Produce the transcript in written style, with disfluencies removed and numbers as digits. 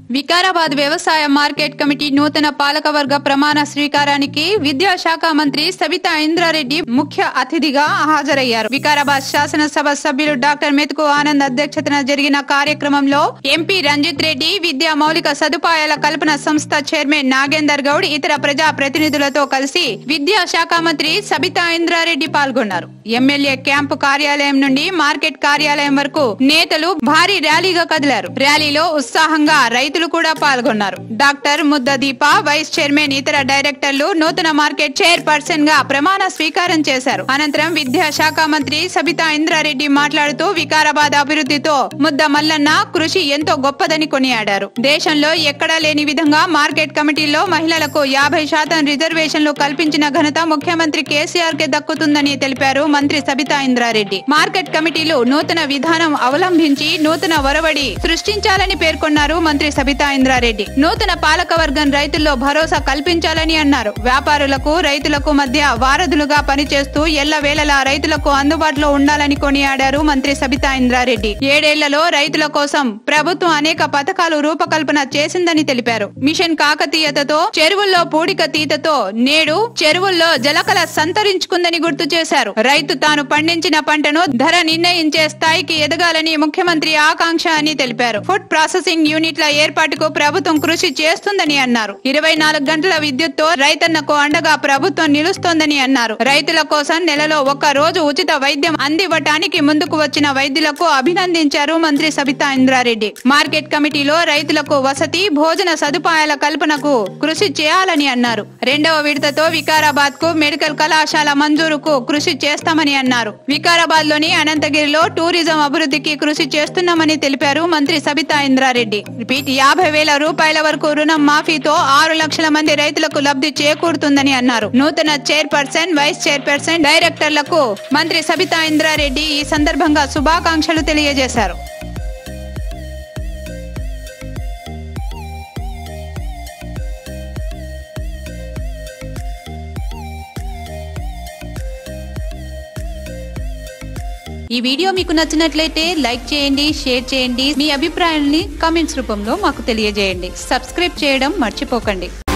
వికారాబాద్ వ్యవసాయ market committee నూతన పాలకవర్గ ప్రమాణ స్వీకారానికి విద్యాశాఖ మంత్రి సబితా ఇంద్రారెడ్డి ముఖ్య అతిథిగా హాజరయ్యారు. వికారాబాద్ శాసనసభ సభ్యులు డాక్టర్ మెతుకు ఆనంద్ అధ్యక్షతన జరిగిన కార్యక్రమంలో ఎంపీ రంజిత్ రెడ్డి, విద్యా మౌలిక సదుపాయాల కల్పన సంస్థ చైర్మన్ నాగేందర్ గౌడ్, ఇతర ప్రజా ప్రతినిధులతో కలిసి విద్యాశాఖ మంత్రి సబితా ఇంద్రారెడ్డి పాల్గొన్నారు. ఎమ్మెల్యే క్యాంపు కార్యాలయం నుండి మార్కెట్ కార్యాలయం వరకు నేతలు భారీ ర్యాలీగా కదిలారు. ర్యాలీలో ఉత్సాహంగా రైతులు కూడా పాల్గొన్నారు. డాక్టర్ ముద్ద దీప, వైస్ చైర్మన్, ఇతర డైరెక్టర్లు నూతన మార్కెట్ చైర్పర్సన్ గా ప్రమాణ స్వీకారం చేశారు. అనంతరం విద్యాశాఖ మంత్రి సబితా ఇంద్రారెడ్డి మాట్లాడుతూ వికారాబాద్ అభివృద్ధితో ముద్ద మల్లన్న కృషి ఎంతో గొప్పదని కొనియాడారు. దేశంలో ఎక్కడా లేని విధంగా మార్కెట్ కమిటీల్లో మహిళలకు 50% రిజర్వేషన్లు కల్పించిన ఘనత ముఖ్యమంత్రి కేసీఆర్ కే దక్కుతుందని తెలిపారు మంత్రి సబితా ఇంద్రారెడ్డి. మార్కెట్ కమిటీలు నూతన విధానం అవలంబించి నూతన ఒరవడి సృష్టించాలని పేర్కొన్నారు మంత్రి సబితా ఇంద్రారెడ్డి. నూతన పాలకవర్గం రైతుల్లో భరోసా కల్పించాలని అన్నారు. వ్యాపారులకు రైతులకు మధ్య వారధులుగా పనిచేస్తూ ఎల్లవేళలా రైతులకు అందుబాటులో ఉండాలని కొనియాడారు మంత్రి సబితా ఇంద్రారెడ్డి. 7 ఏళ్లలో రైతుల కోసం ప్రభుత్వం అనేక పథకాలు రూపకల్పన చేసిందని తెలిపారు. మిషన్ కాకతీయతతో చెరువుల్లో పూడిక తీతతో నేడు చెరువుల్లో జలకళ సంతరించుకుందని గుర్తు చేశారు. రైతు తాను పండించిన పంటను ధర నిర్ణయించే స్థాయికి ఎదగాలని ముఖ్యమంత్రి ఆకాంక్ష అని తెలిపారు. ఫుడ్ ప్రాసెసింగ్ యూనిట్ల ఏర్పాటుకు ప్రభుత్వం కృషి చేస్తుందని అన్నారు. 24 గంటల విద్యుత్తో రైతన్నకు అండగా ప్రభుత్వం నిలుస్తోందని అన్నారు. రైతుల కోసం నెలలో 1 రోజు ఉచిత వైద్యం అందివ్వటానికి ముందుకు వచ్చిన వైద్యులకు అభినందించారు మంత్రి సబితా ఇంద్రారెడ్డి. మార్కెట్ కమిటీలో రైతులకు వసతి, భోజన సదుపాయాల కల్పనకు కృషి చేయాలని అన్నారు. 2వ విడతతో వికారాబాద్ కు మెడికల్ కళాశాల మంజూరుకు కృషి చేస్తామని అన్నారు. వికారాబాద్ లోని అనంతగిరిలో టూరిజం అభివృద్ధికి కృషి చేస్తున్నామని తెలిపారు మంత్రి సబితా ఇంద్రారెడ్డి. 50,000 రూపాయల వరకు రుణం మాఫీతో 6 లక్షల మంది రైతులకు లబ్ధి చేకూరుతుందని అన్నారు. నూతన చైర్పర్సన్, వైస్ చైర్పర్సన్, డైరెక్టర్లకు మంత్రి సబితా ఇంద్రారెడ్డి ఈ సందర్భంగా శుభాకాంక్షలు తెలియజేశారు. ఈ వీడియో మీకు నచ్చినట్లయితే లైక్ చేయండి, షేర్ చేయండి. మీ అభిప్రాయాన్ని కామెంట్స్ రూపంలో మాకు తెలియజేయండి. సబ్స్క్రైబ్ చేయడం మర్చిపోకండి.